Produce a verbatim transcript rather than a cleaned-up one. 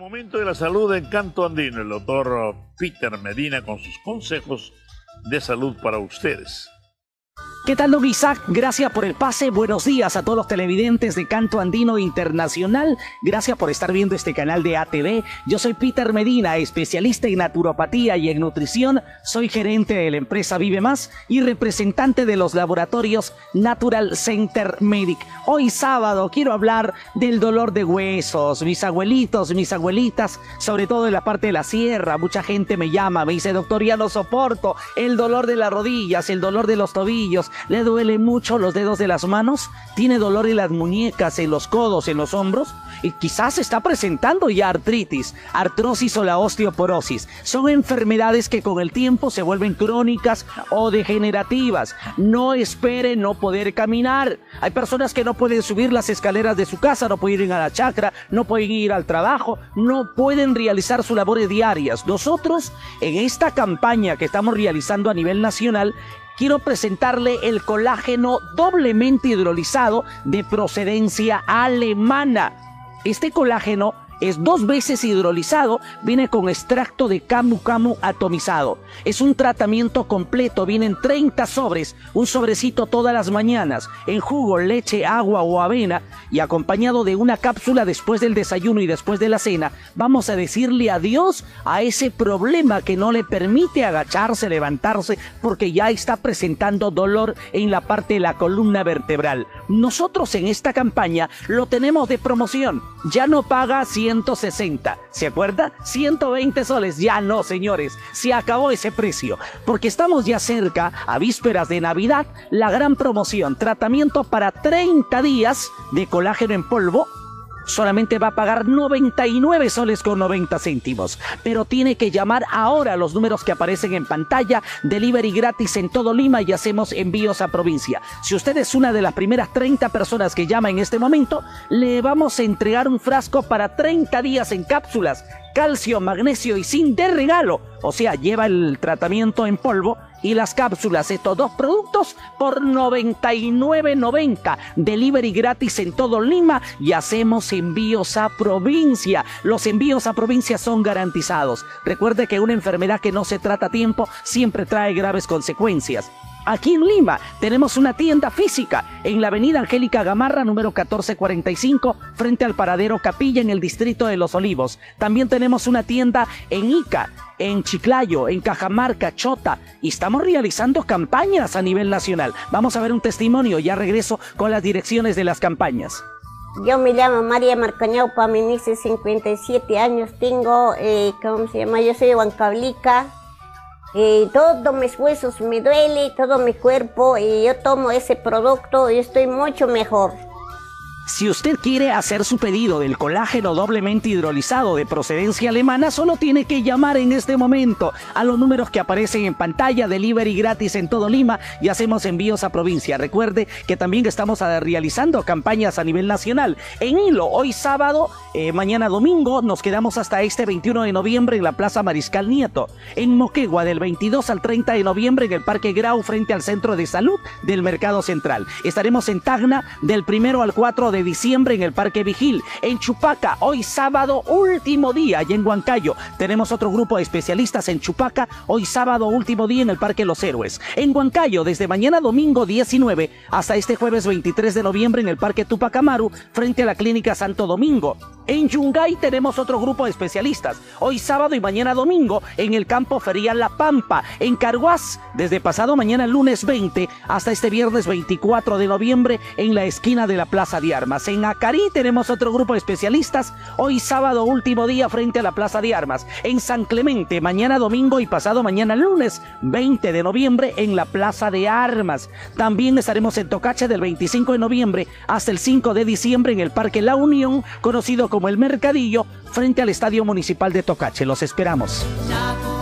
Momento de la salud en Canto Andino, el doctor Peter Medina con sus consejos de salud para ustedes. ¿Qué tal, don Isaac? Gracias por el pase. Buenos días a todos los televidentes de Canto Andino Internacional. Gracias por estar viendo este canal de A T V. Yo soy Peter Medina, especialista en naturopatía y en nutrición. Soy gerente de la empresa Vive Más y representante de los laboratorios Natural Center Medic. Hoy sábado quiero hablar del dolor de huesos. Mis abuelitos, mis abuelitas, sobre todo en la parte de la sierra, mucha gente me llama, me dice, doctor, ya no soporto el dolor de las rodillas, el dolor de los tobillos. ¿Le duele mucho los dedos de las manos? ¿Tiene dolor en las muñecas, en los codos, en los hombros? Y quizás está presentando ya artritis, artrosis o la osteoporosis. Son enfermedades que con el tiempo se vuelven crónicas o degenerativas. No espere no poder caminar. Hay personas que no pueden subir las escaleras de su casa, no pueden ir a la chacra, no pueden ir al trabajo, no pueden realizar sus labores diarias. Nosotros, en esta campaña que estamos realizando a nivel nacional, quiero presentarle el colágeno doblemente hidrolizado de procedencia alemana. Este colágeno es dos veces hidrolizado, viene con extracto de camu camu atomizado. Es un tratamiento completo, vienen treinta sobres, un sobrecito todas las mañanas, en jugo, leche, agua o avena, y acompañado de una cápsula después del desayuno y después de la cena. Vamos a decirle adiós a ese problema que no le permite agacharse, levantarse, porque ya está presentando dolor en la parte de la columna vertebral. Nosotros en esta campaña lo tenemos de promoción, ya no paga ciento sesenta, ¿se acuerda? ciento veinte soles, ya no, señores, se acabó ese precio, porque estamos ya cerca, a vísperas de Navidad, la gran promoción, tratamiento para treinta días de colágeno en polvo. Solamente va a pagar noventa y nueve soles con noventa céntimos, pero tiene que llamar ahora a los números que aparecen en pantalla. Delivery gratis en todo Lima y hacemos envíos a provincia. Si usted es una de las primeras treinta personas que llama en este momento, le vamos a entregar un frasco para treinta días en cápsulas, calcio, magnesio y zinc de regalo. O sea, lleva el tratamiento en polvo y las cápsulas, estos dos productos por noventa y nueve noventa. Delivery gratis en todo Lima y hacemos envíos a provincia. Los envíos a provincia son garantizados. Recuerde que una enfermedad que no se trata a tiempo siempre trae graves consecuencias. Aquí en Lima tenemos una tienda física en la avenida Angélica Gamarra, número catorce cuarenta y cinco, frente al paradero Capilla, en el distrito de Los Olivos. También tenemos una tienda en Ica, en Chiclayo, en Cajamarca, Chota, y estamos realizando campañas a nivel nacional. Vamos a ver un testimonio, ya regreso con las direcciones de las campañas. Yo me llamo María Marcañao Paminice, cincuenta y siete años tengo, eh, ¿cómo se llama? Yo soy de Huancablica. Eh, todos mis huesos me duele, todo mi cuerpo, y yo tomo ese producto y estoy mucho mejor. Si usted quiere hacer su pedido del colágeno doblemente hidrolizado de procedencia alemana, solo tiene que llamar en este momento a los números que aparecen en pantalla. Delivery gratis en todo Lima y hacemos envíos a provincia. Recuerde que también estamos realizando campañas a nivel nacional. En Hilo, hoy sábado, eh, mañana domingo, nos quedamos hasta este veintiuno de noviembre en la Plaza Mariscal Nieto. En Moquegua, del veintidós al treinta de noviembre en el Parque Grau, frente al Centro de Salud del Mercado Central. Estaremos en Tacna del primero al cuatro de diciembre en el Parque Vigil. En Chupaca, hoy sábado, último día, y en Huancayo tenemos otro grupo de especialistas en Chupaca, hoy sábado, último día en el Parque Los Héroes. En Huancayo, desde mañana domingo diecinueve hasta este jueves veintitrés de noviembre en el Parque Tupac Amaru, frente a la Clínica Santo Domingo. En Yungay tenemos otro grupo de especialistas, hoy sábado y mañana domingo en el Campo Ferial La Pampa. En Carhuaz, desde pasado mañana lunes veinte hasta este viernes veinticuatro de noviembre en la esquina de la Plaza de Armas. En Acarí tenemos otro grupo de especialistas, hoy sábado último día frente a la Plaza de Armas. En San Clemente, mañana domingo y pasado mañana lunes veinte de noviembre en la Plaza de Armas. También estaremos en Tocache del veinticinco de noviembre hasta el cinco de diciembre en el Parque La Unión, conocido como El Mercadillo, frente al Estadio Municipal de Tocache. Los esperamos.